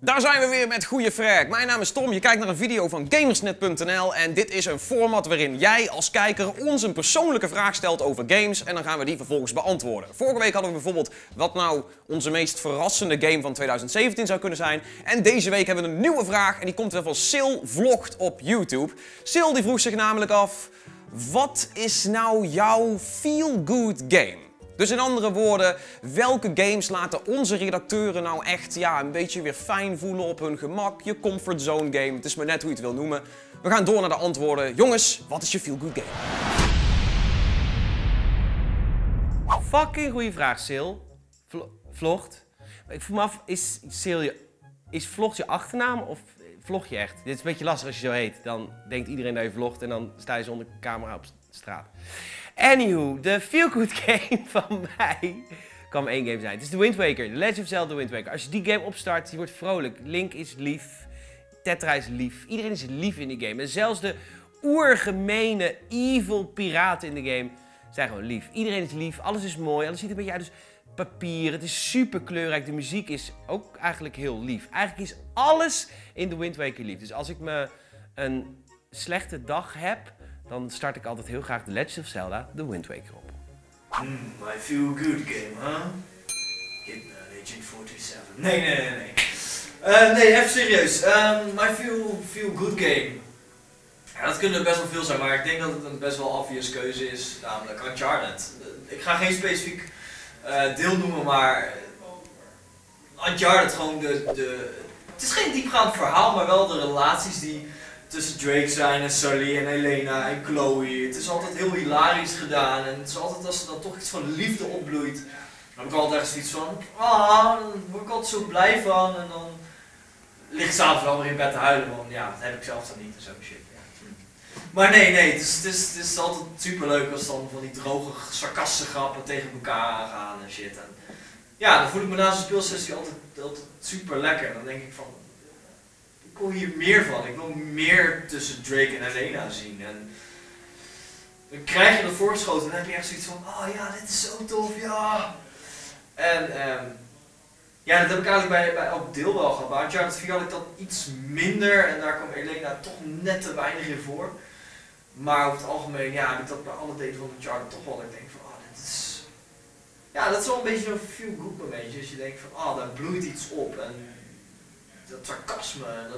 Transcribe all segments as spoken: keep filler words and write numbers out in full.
Daar zijn we weer met Goeie Frag. Mijn naam is Tom, je kijkt naar een video van gamersnet punt n l en dit is een format waarin jij als kijker ons een persoonlijke vraag stelt over games en dan gaan we die vervolgens beantwoorden. Vorige week hadden we bijvoorbeeld wat nou onze meest verrassende game van tweeduizend zeventien zou kunnen zijn en deze week hebben we een nieuwe vraag en die komt weer van Sil Vlogt op YouTube. Sil die vroeg zich namelijk af, wat is nou jouw feel-good game? Dus in andere woorden, welke games laten onze redacteuren nou echt ja, een beetje weer fijn voelen op hun gemak? Je comfortzone game, het is maar net hoe je het wil noemen. We gaan door naar de antwoorden. Jongens, wat is je feel-good game? Fucking goede vraag, Sil. Vlo vlogt. Ik voel me af, is, Sil je, is vlogt je achternaam of vlog je echt? Dit is een beetje lastig als je zo heet. Dan denkt iedereen dat je vlogt en dan sta je zonder camera op straat. Anywho, de feel-good game van mij kan maar één game zijn. Het is The Wind Waker, The Legend of Zelda The Wind Waker. Als je die game opstart, je wordt vrolijk. Link is lief, Tetra is lief, iedereen is lief in die game. En zelfs de oergemene evil piraten in de game zijn gewoon lief. Iedereen is lief, alles is mooi, alles ziet er een beetje uit als papier. Het is super kleurrijk, de muziek is ook eigenlijk heel lief. Eigenlijk is alles in The Wind Waker lief. Dus als ik me een slechte dag heb, dan start ik altijd heel graag The Legend of Zelda The Wind Waker op. Hmm, my feel-good game, huh? Hidden Agent forty-seven. Nee, nee, nee, nee. Uh, nee, even serieus. Um, my feel, feel-good game. Ja, dat kunnen er best wel veel zijn, maar ik denk dat het een best wel obvious keuze is, namelijk Uncharted. Ik ga geen specifiek uh, deel noemen, maar Uncharted gewoon de, de... Het is geen diepgaand verhaal, maar wel de relaties die tussen Drake zijn en Sully en Elena en Chloe. Het is altijd heel hilarisch gedaan en het is altijd als er dan toch iets van liefde opbloeit. Dan heb ik altijd echt zoiets van, ah, daar word ik altijd zo blij van en dan lig ik s'avonds wel weer in bed te huilen, want ja, dat heb ik zelf dan niet en zo shit. Ja. Maar nee, nee, het is, het, is, het is altijd super leuk als dan van die droge, sarcastische grappen tegen elkaar gaan en shit. En ja, dan voel ik me na zo'n speelsessie altijd, altijd super lekker en dan denk ik van, ik wil hier meer van. Ik wil meer tussen Drake en Elena zien. En dan krijg je dat voorgeschoten en dan heb je echt zoiets van, oh ja, dit is zo tof, ja. En um, ja, dat heb ik eigenlijk bij, bij elk deel wel gehad. Bij Uncharted vier had ik dat iets minder en daar kwam Elena toch net te weinig in voor. Maar over het algemeen, ja, heb ik dat bij alle delen van Uncharted toch wel. Dat ik denk van, oh, dit is... Ja, dat is wel een beetje zo'n feel-good momentje. Als je denkt van, oh, daar bloeit iets op. En dat sarcasme, dat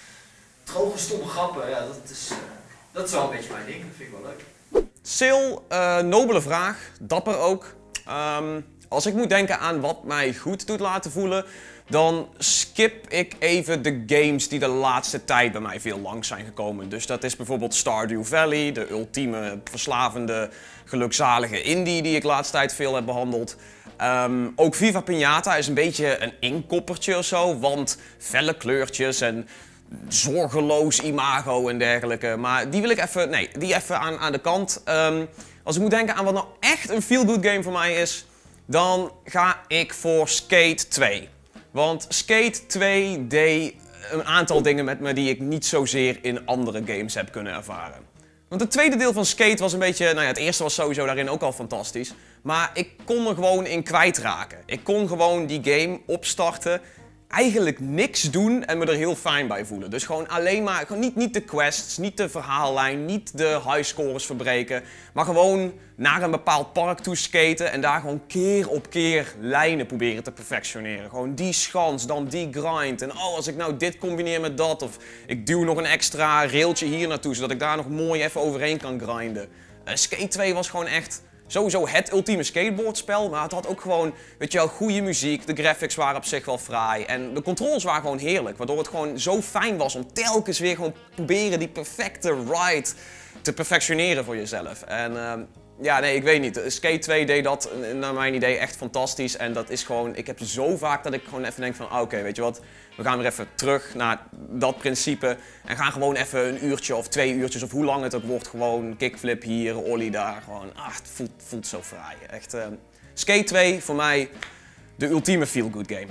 droge stomme grappen, ja, dat is, uh, dat is wel een beetje mijn ding, dat vind ik wel leuk. Sil, uh, nobele vraag, dapper ook. Um, als ik moet denken aan wat mij goed doet laten voelen, dan skip ik even de games die de laatste tijd bij mij veel langs zijn gekomen. Dus dat is bijvoorbeeld Stardew Valley, de ultieme verslavende, gelukzalige indie die ik de laatste tijd veel heb behandeld. Um, ook Viva Pinata is een beetje een inkoppertje of zo, want felle kleurtjes en zorgeloos imago en dergelijke. Maar die wil ik even, nee, die even aan, aan de kant. Um, als ik moet denken aan wat nou echt een feel-good game voor mij is, dan ga ik voor Skate twee. Want Skate twee deed een aantal dingen met me die ik niet zozeer in andere games heb kunnen ervaren. Want het tweede deel van Skate was een beetje, nou ja, het eerste was sowieso daarin ook al fantastisch. Maar ik kon er gewoon in kwijtraken. Ik kon gewoon die game opstarten, eigenlijk niks doen en me er heel fijn bij voelen. Dus gewoon alleen maar, gewoon niet, niet de quests, niet de verhaallijn, niet de highscores verbreken. Maar gewoon naar een bepaald park toe skaten en daar gewoon keer op keer lijnen proberen te perfectioneren. Gewoon die schans, dan die grind. En oh, als ik nou dit combineer met dat, of ik duw nog een extra railtje hier naartoe, zodat ik daar nog mooi even overheen kan grinden. Uh, Skate twee was gewoon echt sowieso het ultieme skateboardspel, maar het had ook gewoon, weet je wel, goede muziek. De graphics waren op zich wel fraai en de controls waren gewoon heerlijk. Waardoor het gewoon zo fijn was om telkens weer gewoon proberen die perfecte ride te perfectioneren voor jezelf. En uh, ja, nee, ik weet niet. Skate twee deed dat naar mijn idee echt fantastisch. En dat is gewoon, ik heb zo vaak dat ik gewoon even denk van, ah, oké, okay, weet je wat, we gaan weer even terug naar dat principe. En gaan gewoon even een uurtje of twee uurtjes of hoe lang het ook wordt, gewoon kickflip hier, ollie daar. Gewoon, ah, het voelt, voelt zo fraai. Echt, uh, Skate twee voor mij de ultieme feel-good game.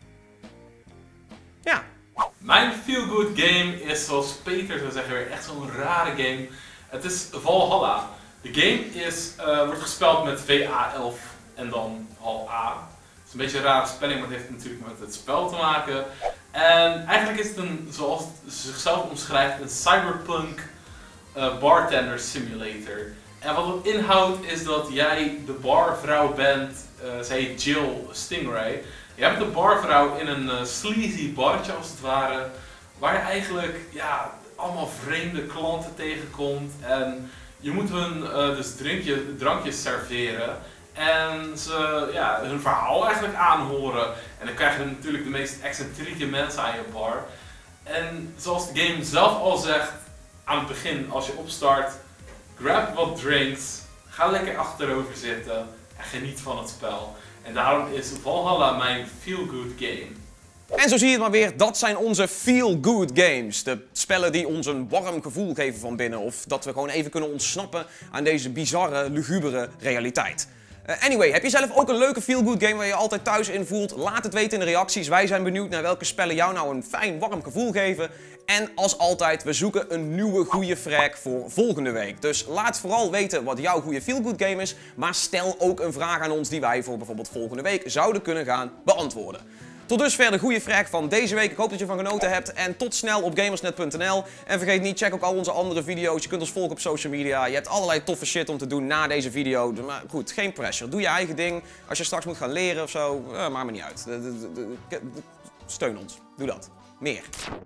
Ja. Mijn feel-good game is, zoals Peter zou zeggen, weer echt zo'n rare game. Het is Valhalla. De game is, uh, wordt gespeld met V A elf en dan al A. Het is een beetje een rare spelling, maar het heeft natuurlijk met het spel te maken. En eigenlijk is het een, zoals het zichzelf omschrijft, een cyberpunk uh, bartender simulator. En wat het inhoudt is dat jij de barvrouw bent, uh, zij heet Jill Stingray. Je bent de barvrouw in een uh, sleazy barretje als het ware, waar je eigenlijk ja, allemaal vreemde klanten tegenkomt. En je moet hun uh, dus drinkje, drankjes serveren. En ze ja, hun verhaal eigenlijk aanhoren. En dan krijg je natuurlijk de meest excentrieke mensen aan je bar. En zoals de game zelf al zegt, aan het begin als je opstart, grab wat drinks, ga lekker achterover zitten en geniet van het spel. En daarom is Valhalla mijn feel-good game. En zo zie je het maar weer, dat zijn onze feel-good games. De spellen die ons een warm gevoel geven van binnen. Of dat we gewoon even kunnen ontsnappen aan deze bizarre, lugubere realiteit. Uh, anyway, heb je zelf ook een leuke feel-good game waar je je altijd thuis in voelt? Laat het weten in de reacties. Wij zijn benieuwd naar welke spellen jou nou een fijn, warm gevoel geven. En als altijd, we zoeken een nieuwe goede frag voor volgende week. Dus laat vooral weten wat jouw goede feel-good game is. Maar stel ook een vraag aan ons die wij voor bijvoorbeeld volgende week zouden kunnen gaan beantwoorden. Tot dusver de goede frag van deze week. Ik hoop dat je ervan genoten hebt. En tot snel op gamersnet punt n l. En vergeet niet, check ook al onze andere video's. Je kunt ons volgen op social media. Je hebt allerlei toffe shit om te doen na deze video. Maar goed, geen pressure. Doe je eigen ding. Als je straks moet gaan leren of zo, eh, maakt me niet uit. Steun ons. Doe dat. Meer.